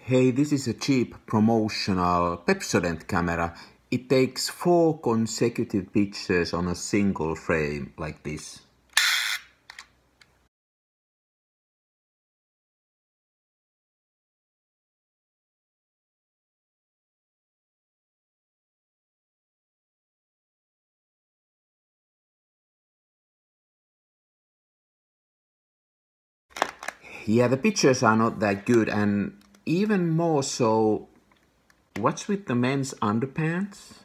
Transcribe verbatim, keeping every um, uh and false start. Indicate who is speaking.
Speaker 1: Hey, this is a cheap promotional Pepsodent camera. It takes four consecutive pictures on a single frame like this. Yeah, the pictures are not that good, and even more so, what's with the men's underpants?